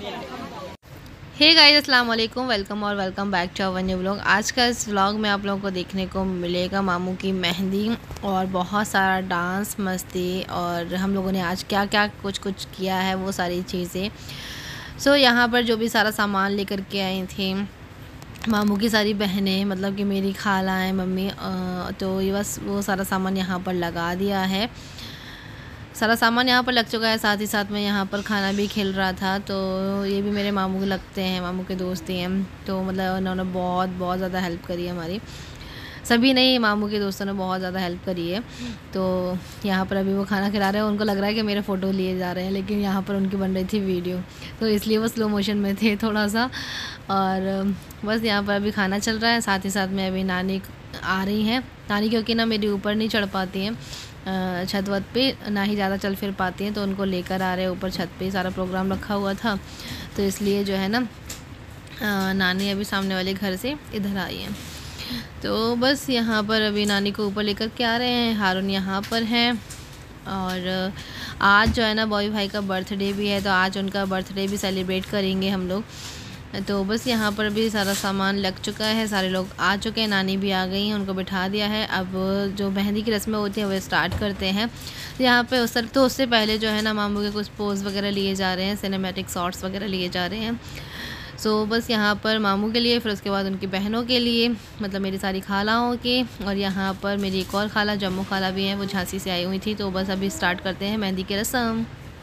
हे guys, अस्सलाम वालेकुम, welcome back to our new vlog. आज का इस व्लॉग में आप लोगों को देखने को मिलेगा मामू की मेहंदी और बहुत सारा डांस मस्ती, और हम लोगों ने आज क्या क्या कुछ किया है वो सारी चीज़ें। सो यहाँ पर जो भी सारा सामान लेकर के आई थी मामू की सारी बहनें, मतलब कि मेरी खालाएँ, मम्मी, तो ये बस वो सारा सामान यहाँ पर लगा दिया है। सारा सामान यहाँ पर लग चुका है, साथ ही साथ में यहाँ पर खाना भी खिल रहा था। तो ये भी मेरे मामू के लगते हैं, मामू के दोस्त ही हैं। तो मतलब उन्होंने बहुत ज़्यादा हेल्प करी है हमारी, सभी नहीं, मामू के दोस्तों ने बहुत ज़्यादा हेल्प करी है। तो यहाँ पर अभी वो खाना खिला रहे हैं, उनको लग रहा है कि मेरे फ़ोटो लिए जा रहे हैं, लेकिन यहाँ पर उनकी बन रही थी वीडियो, तो इसलिए वो स्लो मोशन में थे थोड़ा सा। और बस यहाँ पर अभी खाना चल रहा है, साथ ही साथ में अभी नानी आ रही हैं। नानी क्योंकि ना मेरी ऊपर नहीं चढ़ पाती हैं, छत वत पे ना ही ज़्यादा चल फिर पाती हैं, तो उनको लेकर आ रहे हैं ऊपर छत पे। सारा प्रोग्राम रखा हुआ था, तो इसलिए जो है ना नानी अभी सामने वाले घर से इधर आई हैं। तो बस यहाँ पर अभी नानी को ऊपर लेकर के आ रहे हैं। हारून यहाँ पर हैं, और आज जो है ना बॉय भाई का बर्थडे भी है, तो आज उनका बर्थडे भी सेलिब्रेट करेंगे हम लोग। तो बस यहाँ पर भी सारा सामान लग चुका है, सारे लोग आ चुके हैं, नानी भी आ गई हैं, उनको बिठा दिया है। अब जो मेहंदी की रस्में होती हैं वो स्टार्ट करते हैं यहाँ पे। उससे पहले जो है ना मामू के कुछ पोज वगैरह लिए जा रहे हैं, सिनेमैटिक शॉट्स वगैरह लिए जा रहे हैं। सो बस यहाँ पर मामू के लिए, फिर उसके बाद उनकी बहनों के लिए, मतलब मेरी सारी खालाओं के, और यहाँ पर मेरी एक और खाला, जम्मू खाला भी हैं, वो झांसी से आई हुई थी। तो बस अभी स्टार्ट करते हैं मेहंदी की रस्म।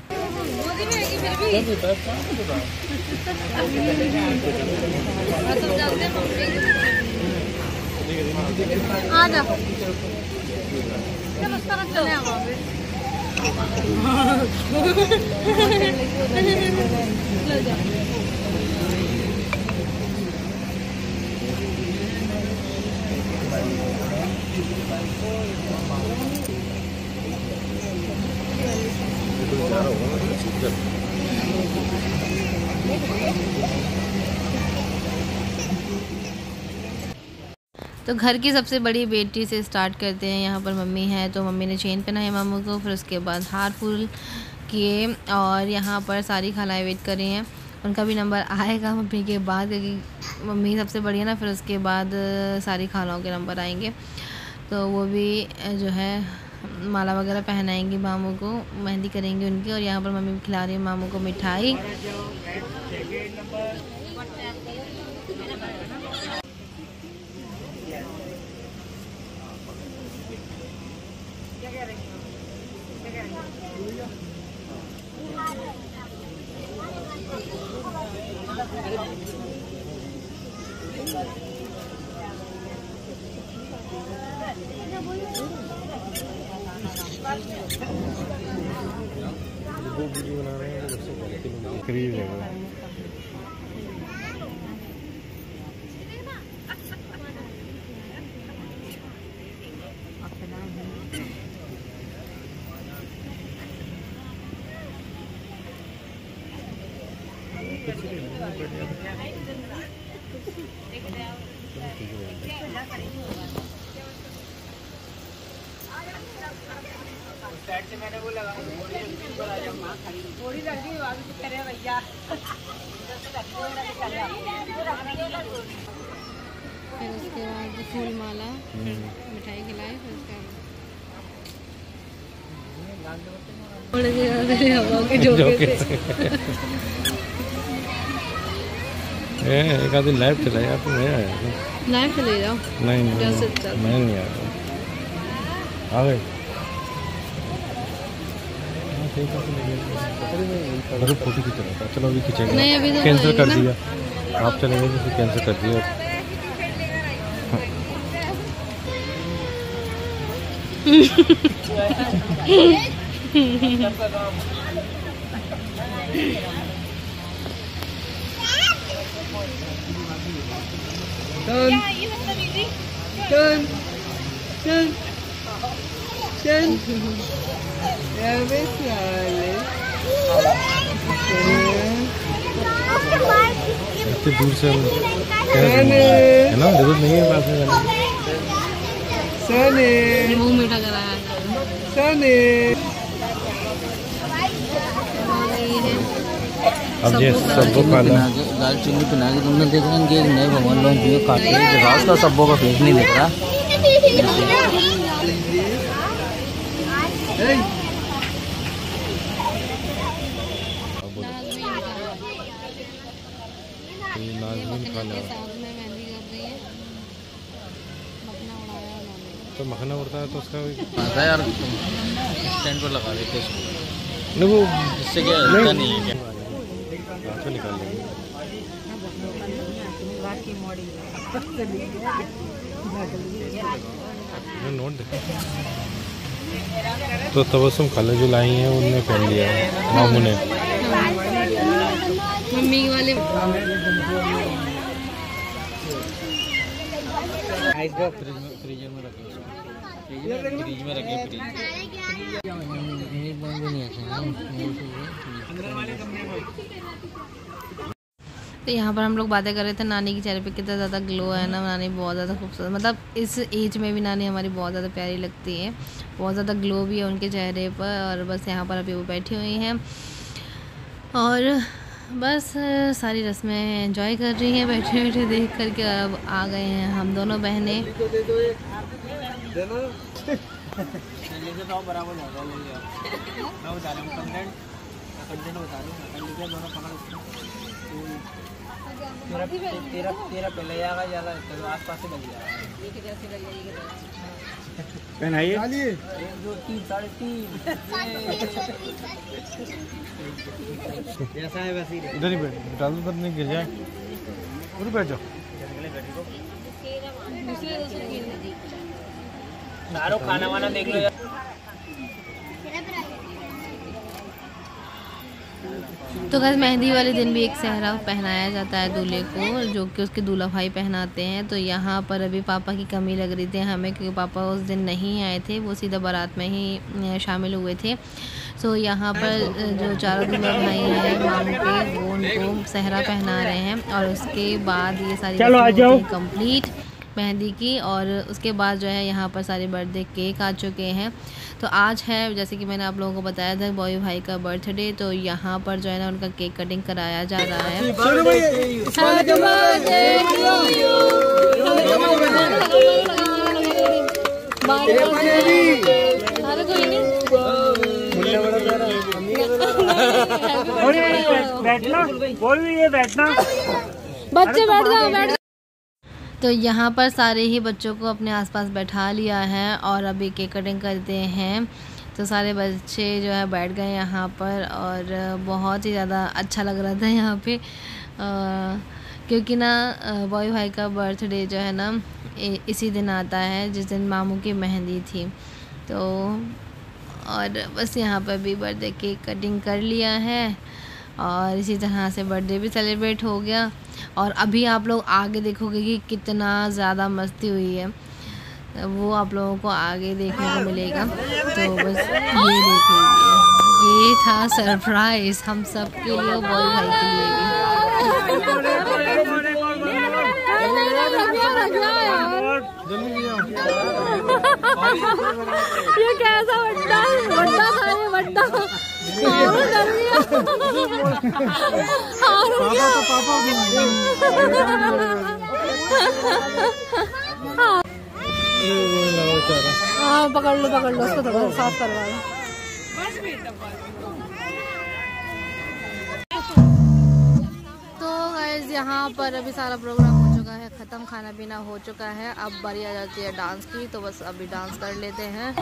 तो घर की सबसे बड़ी बेटी से स्टार्ट करते हैं। यहाँ पर मम्मी है, तो मम्मी ने चेन पहनाई मामू को, फिर उसके बाद हार फूल किए, और यहाँ पर सारी खालाएँ वेट कर रही हैं। उनका भी नंबर आएगा मम्मी के बाद, क्योंकि मम्मी सबसे बड़ी है ना, फिर उसके बाद सारी खालाओं के नंबर आएंगे। तो वो भी जो है माला वगैरह पहनाएंगी मामू को, मेहंदी करेंगी उनकी। और यहाँ पर मम्मी खिला रही है मामू को मिठाई। वो वीडियो बना रहे हैं, सबसे करीब है। से मैंने वो लगा थोड़ी लग रही करे भैया। फिर उसके बाद फूल माला, मिठाई खिलाई, फिर उसके एक आदमी लाइव चला यार, तुम लाइव चले जाओ। नहीं मैं नहीं आ रहा, आ गए फोटो खींच रहा था। चलो अभी खींचेंगे, नहीं अभी तो कैंसिल कर दिया, आप चले गए तो कैंसिल कर दिया। इतनी दूर से है ना, जरूरत नहीं है पास में। सनी मुंह मीठा कराया सनी। अब ये सबको खाना दाल चीनी बना के तुमने देखा इनके नए भगवान लोग जो काटे हैं रास्ता सबों का फेस नहीं दिख रहा। तो मखना उड़ता है तो उसका आता यार स्टैंड पर लगा देते हैं नहीं वो इससे क्या होता नहीं है क्या तो निकाल देंगे। नोट दे तो तबस्सुम खाला जो लाई हैं उनने पहन लिया है मामू ने। मम्मी वाले फ्रीजर में रखे फ्रीज में रखे तो यहाँ पर हम लोग बातें कर रहे थे नानी के चेहरे पे कितना ज़्यादा ग्लो है ना। नानी बहुत ज़्यादा खूबसूरत, मतलब इस एज में भी नानी हमारी बहुत ज़्यादा प्यारी लगती है। बहुत ज़्यादा ग्लो भी है उनके चेहरे पर। और बस यहाँ पर अभी वो बैठी हुई हैं और बस सारी रस्में एंजॉय कर रही हैं बैठे बैठे देख करके। अब आ गए हैं हम दोनों बहनें। तेरा पहले आएगा ज्यादा तो आसपास से बच जाएगा। पहनाइए 1 2 3 3.5 जैसा है वैसे ही इधर ही बैठ डाल दो नहीं गिर जाए। उधर बैठ जाओ। खाना वाना देख लो यार। तो बस मेहंदी वाले दिन भी एक सहरा पहनाया जाता है दूल्हे को, जो कि उसके दूल्हा भाई पहनाते हैं। तो यहाँ पर अभी पापा की कमी लग रही थी हमें, क्योंकि पापा उस दिन नहीं आए थे, वो सीधा बारात में ही शामिल हुए थे। तो यहाँ पर जो चारों दूल्हा भाई हैं मामू के, वो उनको सहरा पहना रहे हैं। और उसके बाद ये सारी कंप्लीट मेहंदी की। और उसके बाद जो है यहाँ पर सारे बर्थडे केक आ चुके हैं। तो आज है, जैसे कि मैंने आप लोगों को बताया था, बॉय भाई का बर्थडे। तो यहाँ पर जो है ना उनका केक कटिंग कराया जा रहा है। बच्चे बैठ जाओ बैठ। तो यहाँ पर सारे ही बच्चों को अपने आसपास बैठा लिया है और अभी केक कटिंग करते हैं। तो सारे बच्चे जो है बैठ गए यहाँ पर और बहुत ही ज़्यादा अच्छा लग रहा था यहाँ पे, क्योंकि ना बॉय भाई का बर्थडे जो है ना इसी दिन आता है जिस दिन मामू की मेहंदी थी। तो और बस यहाँ पर भी बर्थडे केक कटिंग कर लिया है और इसी तरह से बर्थडे भी सेलिब्रेट हो गया। और अभी आप लोग आगे देखोगे कि कितना ज़्यादा मस्ती हुई है, वो आप लोगों को आगे देखने को मिलेगा। तो बस ये देख लीजिए, ये था सरप्राइज़ हम सब के लिए, बॉय भाई के लिए ये कैसा बड्डा था ये बड्डा। हाँ पकड़ लो उसको थोड़ा साफ करवा लो। तो गाइस यहाँ पर अभी सारा प्रोग्राम हो चुका है ख़त्म, खाना पीना हो चुका है। अब बारी आ जाती है डांस की, तो बस अभी डांस कर लेते हैं।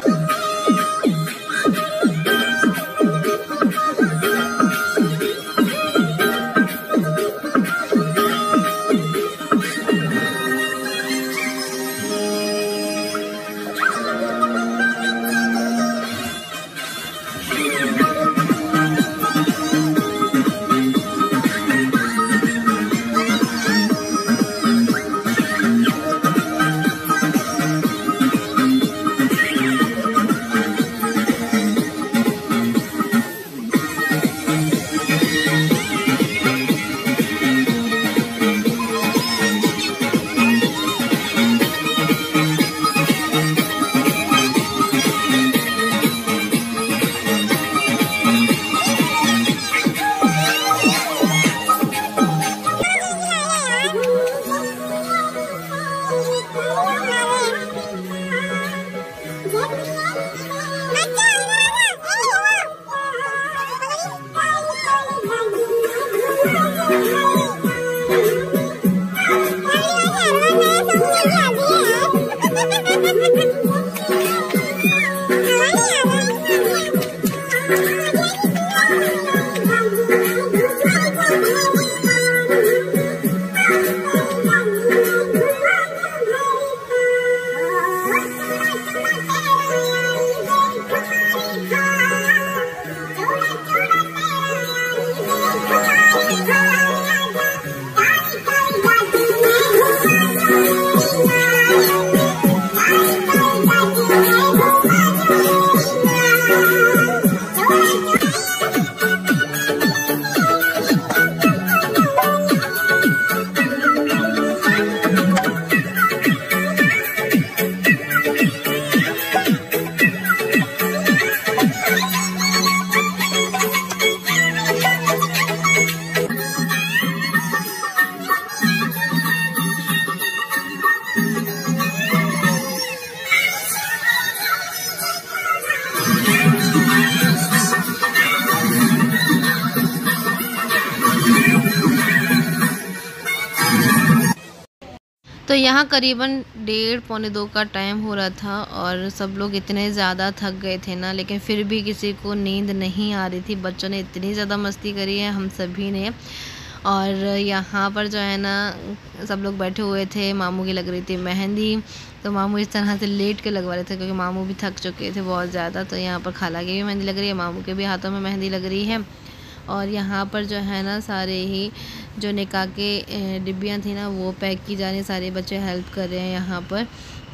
यहाँ करीबन 1:30-2 का टाइम हो रहा था और सब लोग इतने ज़्यादा थक गए थे ना, लेकिन फिर भी किसी को नींद नहीं आ रही थी। बच्चों ने इतनी ज़्यादा मस्ती करी है, हम सभी ने। और यहाँ पर जो है ना सब लोग बैठे हुए थे, मामू की लग रही थी मेहंदी, तो मामू इस तरह से लेट के लगवा रहे थे क्योंकि मामू भी थक चुके थे बहुत ज़्यादा। तो यहाँ पर खाला की भी मेहंदी लग रही है, मामू के भी हाथों में मेहंदी लग रही है। और यहाँ पर जो है ना सारे ही जो निकाह के डिब्बियाँ थी ना वो पैक की जा रही, सारे बच्चे हेल्प कर रहे हैं यहाँ पर।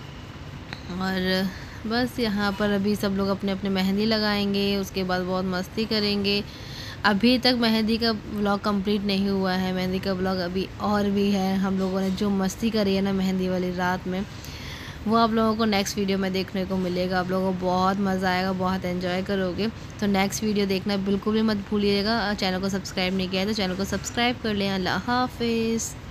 और बस यहाँ पर अभी सब लोग अपने अपने मेहंदी लगाएंगे, उसके बाद बहुत मस्ती करेंगे। अभी तक मेहंदी का व्लॉग कंप्लीट नहीं हुआ है, मेहंदी का व्लॉग अभी और भी है। हम लोगों ने जो मस्ती करी है ना मेहंदी वाली रात में, वो आप लोगों को नेक्स्ट वीडियो में देखने को मिलेगा। आप लोगों को बहुत मज़ा आएगा, बहुत एंजॉय करोगे। तो नेक्स्ट वीडियो देखना बिल्कुल भी मत भूलिएगा। चैनल को सब्सक्राइब नहीं किया है तो चैनल को सब्सक्राइब कर लें। अल्लाह हाफिज़।